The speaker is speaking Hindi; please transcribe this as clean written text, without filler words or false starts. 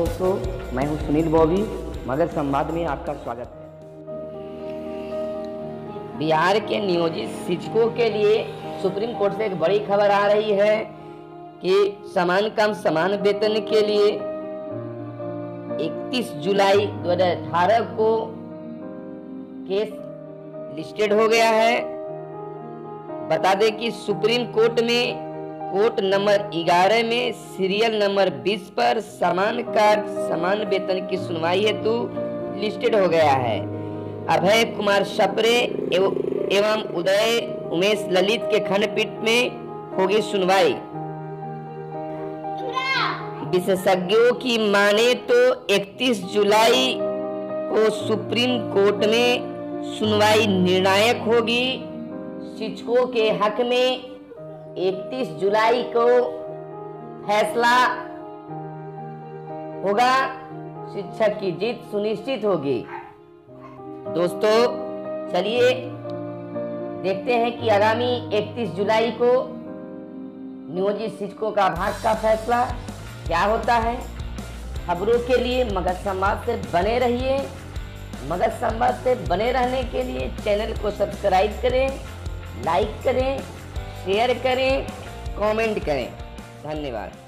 दोस्तों, मैं हूं सुनील बॉबी। मगध संवाद में आपका स्वागत है। बिहार के नियोजित शिक्षकों के लिए सुप्रीम कोर्ट से एक बड़ी खबर आ रही है कि समान काम समान वेतन के लिए 31 जुलाई 2018 को केस लिस्टेड हो गया है। बता दें कि सुप्रीम कोर्ट में कोर्ट नंबर 11 में सीरियल नंबर 20 पर समान कार्य समान वेतन की सुनवाई हेतु लिस्टेड हो गया है। अभय कुमार सप्रे एवं उदय उमेश ललित के खंडपीठ में होगी सुनवाई। विशेषज्ञों की माने तो 31 जुलाई को सुप्रीम कोर्ट में सुनवाई निर्णायक होगी। शिक्षकों के हक में 31 जुलाई को फैसला होगा। शिक्षक की जीत सुनिश्चित होगी। दोस्तों, चलिए देखते हैं कि आगामी 31 जुलाई को नियोजित शिक्षकों का भाग का फैसला क्या होता है। खबरों के लिए मगध संवाद से बने रहिए। मगध संवाद से बने रहने के लिए चैनल को सब्सक्राइब करें, लाइक करें, शेयर करें, कमेंट करें। धन्यवाद।